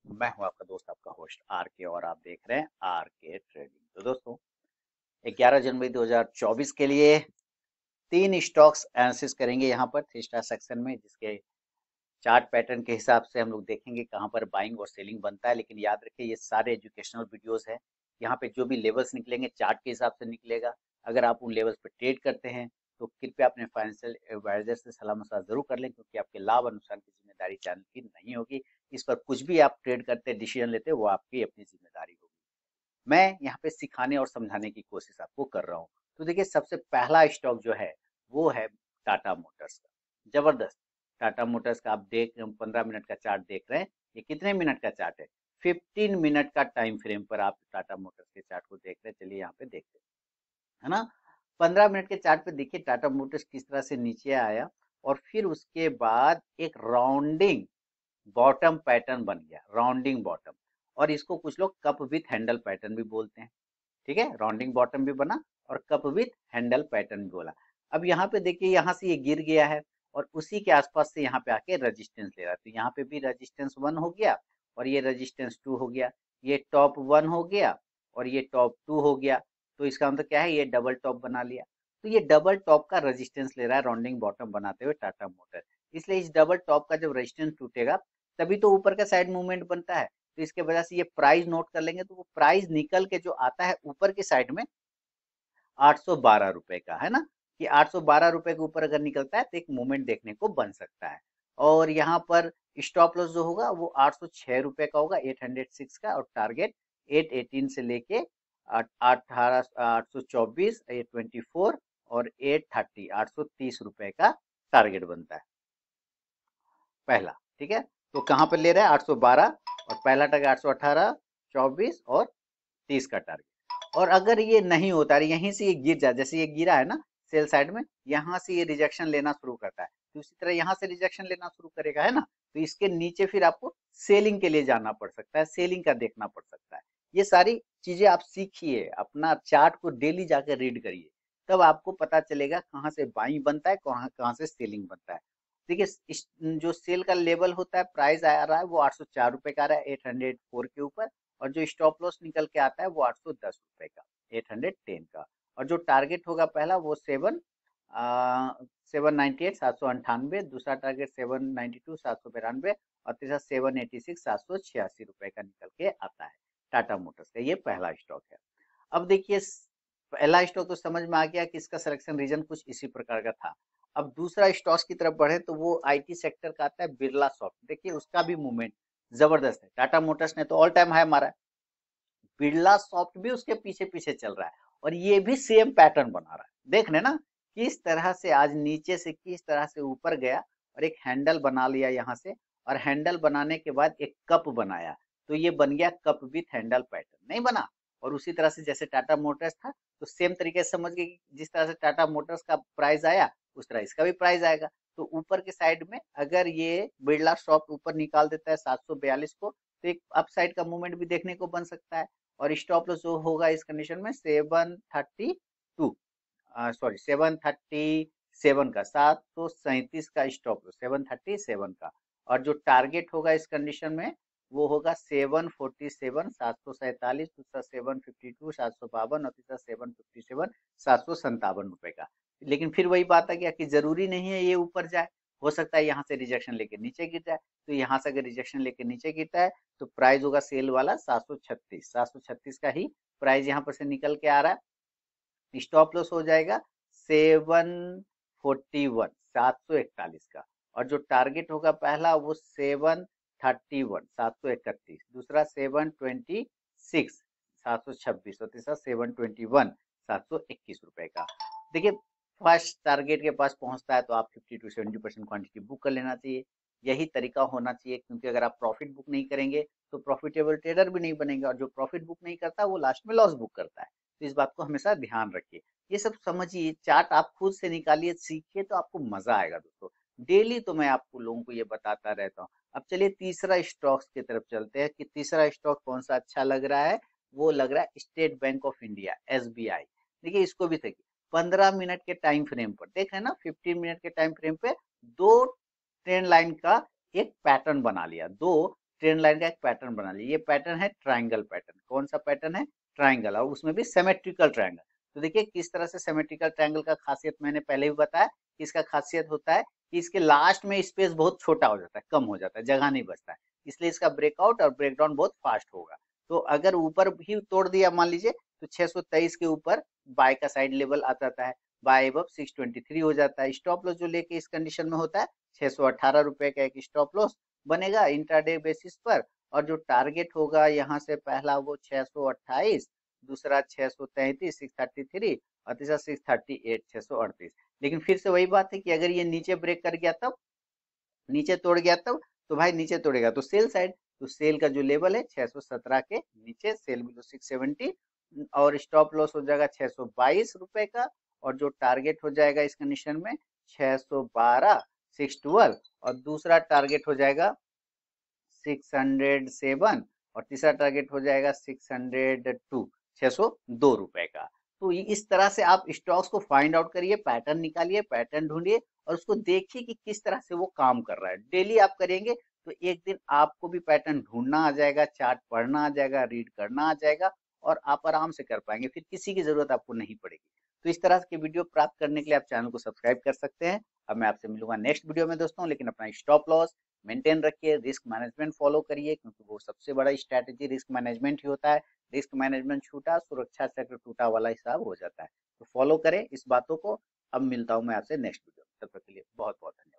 मैं हूं आपका दोस्त आपका होस्ट आर के और आप देख रहे हैं आर के ट्रेडिंग। तो दोस्तों 11 जनवरी 2024 के लिए तीन स्टॉक्स एनालिसिस करेंगे यहाँ पर थ्री स्टार सेक्शन में, जिसके चार्ट पैटर्न के हिसाब से हम लोग देखेंगे कहाँ पर बाइंग और सेलिंग बनता है। लेकिन याद रखिए ये सारे एजुकेशनल वीडियोस हैं। यहाँ पे जो भी लेवल्स निकलेंगे चार्ट के हिसाब से निकलेगा। अगर आप उन लेवल्स पर ट्रेड करते हैं तो कृपया अपने फाइनेंशियल एडवाइजर से सलाह मशवरा जरूर कर लें, क्योंकि आपके लाभ अनुसार की जिम्मेदारी चैनल की नहीं होगी। इस पर कुछ भी आप ट्रेड करते डिसीजन लेते वो आपकी अपनी जिम्मेदारी होगी। मैं यहाँ पे सिखाने और समझाने की कोशिश आपको कर रहा हूँ। तो देखिए सबसे पहला स्टॉक जो है वो है टाटा मोटर्स का। जबरदस्त टाटा मोटर्स का आप देख 15 मिनट का चार्ट देख रहे हैं। ये कितने मिनट का चार्ट है? 15 मिनट का टाइम फ्रेम पर आप टाटा मोटर्स के चार्ट को देख रहे हैं। चलिए यहाँ पे देखते हैं, है ना। 15 मिनट के चार्ट पे देखिए टाटा मोटर्स किस तरह से नीचे आया और फिर उसके बाद एक राउंडिंग बॉटम पैटर्न बन गया, राउंडिंग बॉटम। और इसको कुछ लोग कप विथ हैंडल पैटर्न भी बोलते हैं। ठीक है, राउंडिंग बॉटम भी बना और कप विथ हैंडल पैटर्न भी बोला। अब यहाँ पे देखिए यहाँ से ये गिर गया है और उसी के आसपास से यहाँ पे आके रेजिस्टेंस ले रहा है। तो यहाँ पे भी रेजिस्टेंस 1 हो गया और ये रेजिस्टेंस 2 हो गया। ये टॉप 1 हो गया और ये टॉप 2 हो गया। तो इसका मतलब क्या है, ये डबल टॉप बना लिया। तो ये डबल टॉप का रेजिस्टेंस ले रहा है राउंडिंग बॉटम बनाते हुए टाटा मोटर। इसलिए इस डबल टॉप का जब रेजिस्टेंस टूटेगा तभी तो ऊपर का साइड मूवमेंट बनता है। तो इसके वजह से ये प्राइस नोट कर लेंगे तो वो प्राइस निकल के जो आता है ऊपर की साइड में 812 रुपए का, है ना। कि 812 रुपए के ऊपर अगर निकलता है तो एक मूवमेंट देखने को बन सकता है। और यहाँ पर स्टॉप लॉस जो होगा वो 806 रुपए का होगा, 806 का। और टारगेट 818 से लेके 18 824 824 और 830 830 रुपए का टारगेट बनता है पहला। ठीक है, तो कहाँ पर ले रहा है 812 और पहला टारगेट 818 24 और 30 का टारगेट। और अगर ये नहीं होता है यहीं से ये गिर जाए, जैसे ये गिरा है ना सेल साइड में, यहाँ से ये रिजेक्शन लेना शुरू करता है तो उसी तरह यहाँ से रिजेक्शन लेना शुरू करेगा, है ना। तो इसके नीचे फिर आपको सेलिंग के लिए जाना पड़ सकता है, सेलिंग का देखना पड़ सकता है। ये सारी चीजें आप सीखिए, अपना चार्ट को डेली जाकर रीड करिए, तब आपको पता चलेगा कहाँ से बाइंग बनता है, कहाँ कहाँ से सेलिंग बनता है। देखिए जो सेल का लेवल होता है, प्राइस आ रहा है वो 804 रुपए का आ रहा है 804 के ऊपर। और जो स्टॉप लॉस निकल के आता है वो 810 रुपए का 810 का। और जो टारगेट होगा पहला वो 798 दूसरा टारगेट 792 792 और तीसरा 786 786 रुपए का निकल के आता है टाटा मोटर्स का। ये पहला स्टॉक है। अब देखिए पहला स्टॉक तो समझ में आ गया कि इसका सिलेक्शन रीजन कुछ इसी प्रकार का था। अब दूसरा स्टॉक्स की तरफ बढ़े तो वो आईटी सेक्टर का आता है बिरला सॉफ्ट। देखिए उसका भी मूवमेंट जबरदस्त है। टाटा मोटर्स ने तो ऑल टाइम हाई मारा है, बिरला सॉफ्ट भी उसके पीछे पीछे चल रहा है और ये भी सेम पैटर्न बना रहा है। देख रहे ना किस तरह से आज नीचे से किस तरह से ऊपर गया और एक हैंडल बना लिया यहाँ से। और हैंडल बनाने के बाद एक कप बनाया, तो ये बन गया कप विथ हैंडल पैटर्न, नहीं बना। और उसी तरह से जैसे टाटा मोटर्स था तो सेम तरीके से समझ गए कि जिस तरह से टाटा मोटर्स का प्राइस आया उस तरह इसका भी प्राइस आएगा। तो ऊपर के साइड में अगर ये बिरला सॉफ्ट ऊपर निकाल देता है 742 को तो एक अपसाइड का मूवमेंट भी देखने को बन सकता है। और स्टॉप लॉस जो होगा इस कंडीशन में 732, सॉरी 737 का, 737 का स्टॉप लॉस 737 का। और जो टारगेट होगा इस कंडीशन में वो होगा 747 747, दूसरा 752 752 और तीसरा 757 757 रुपए का। लेकिन फिर वही बात आ गया कि जरूरी नहीं है ये ऊपर जाए, हो सकता है यहाँ से रिजेक्शन लेके नीचे गिर जाए। तो यहाँ से अगर रिजेक्शन लेके नीचे गिरता है तो प्राइस होगा सेल वाला 736 का ही प्राइस यहाँ पर से निकल के आ रहा है। स्टॉप लॉस हो जाएगा 741 741 का। और जो टारगेट होगा पहला वो 731 731, दूसरा 726 726 और तीसरा 721 721 रुपए का। देखिए फर्स्ट टारगेट के पास पहुंचता है तो आप 50 to 70% क्वांटिटी बुक कर लेना चाहिए। यही तरीका होना चाहिए, क्योंकि अगर आप प्रॉफिट बुक नहीं करेंगे तो प्रॉफिटेबल ट्रेडर भी नहीं बनेंगे और जो प्रॉफिट बुक नहीं करता वो लास्ट में लॉस बुक करता है। तो इस बात को हमेशा ध्यान रखिए। ये सब समझिए, चार्ट आप खुद से निकालिए, सीखिए तो आपको मजा आएगा दोस्तों। डेली तो मैं आपको लोगों को ये बताता रहता हूँ। अब चलिए तीसरा स्टॉक्स की तरफ चलते हैं कि तीसरा स्टॉक कौन सा अच्छा लग रहा है। वो लग रहा है State Bank of India, SBI. देखिए इसको भी देखिए 15 मिनट के टाइम फ्रेम पर देख रहे हैं ना, 15 मिनट के टाइम फ्रेम पे दो ट्रेंड लाइन का एक पैटर्न बना लिया, दो ट्रेंड लाइन का एक पैटर्न बना लीजिए। ये पैटर्न है ट्राइंगल पैटर्न। कौन सा पैटर्न है? ट्राइंगल, और उसमें भी सिमेट्रिकल ट्राइंगल। तो देखिए किस तरह से सिमेट्रिकल ट्राइंगल का खासियत मैंने पहले भी बताया कि इसका खासियत होता है कि इसके लास्ट में स्पेस बहुत छोटा हो जाता है, कम हो जाता है, जगह नहीं बचता है, इसलिए इसका ब्रेकआउट और ब्रेकडाउन बहुत फास्ट होगा। तो अगर ऊपर भी तोड़ दिया मान लीजिए तो 623 के ऊपर बाय का साइड लेवल आ जाता है, बाय अबव 623 हो जाता है। स्टॉप लॉस जो लेके इस कंडीशन में होता है 618 रुपए का एक स्टॉप लॉस बनेगा इंट्राडे बेसिस पर, और जो टारगेट होगा यहाँ से पहला वो 628, दूसरा 633 633, और तीसरा 638 638। लेकिन फिर से वही बात है कि अगर ये नीचे ब्रेक कर गया तब, नीचे तोड़ गया तब, तो भाई नीचे तोड़ेगा तो सेल साइड, तो सेल का जो लेवल है 617 के नीचे, सेल बिलो 670, और स्टॉप लॉस हो जाएगा 622 रुपए का, और जो टारगेट हो जाएगा इस कंडीशन में 612 612, और दूसरा टारगेट हो जाएगा 607, और तीसरा टारगेट हो जाएगा 602 602 रुपए का। तो इस तरह से आप स्टॉक्स को फाइंड आउट करिए, पैटर्न निकालिए, पैटर्न ढूंढिए, और उसको देखिए कि किस तरह से वो काम कर रहा है। डेली आप करेंगे तो एक दिन आपको भी पैटर्न ढूंढना आ जाएगा, चार्ट पढ़ना आ जाएगा, रीड करना आ जाएगा, और आप आराम से कर पाएंगे, फिर किसी की जरूरत आपको नहीं पड़ेगी। तो इस तरह के वीडियो प्राप्त करने के लिए आप चैनल को सब्सक्राइब कर सकते हैं। अब मैं आपसे मिलूंगा नेक्स्ट वीडियो में दोस्तों, लेकिन अपना स्टॉप लॉस मेंटेन रखिए, रिस्क मैनेजमेंट फॉलो करिए, क्योंकि वो सबसे बड़ा स्ट्रैटेजी रिस्क मैनेजमेंट ही होता है। रिस्क मैनेजमेंट छूटा सुरक्षा चक्र टूटा वाला हिसाब हो जाता है। तो फॉलो करें इस बातों को। अब मिलता हूं मैं आपसे नेक्स्ट वीडियो में, तब तक के लिए बहुत बहुत धन्यवाद।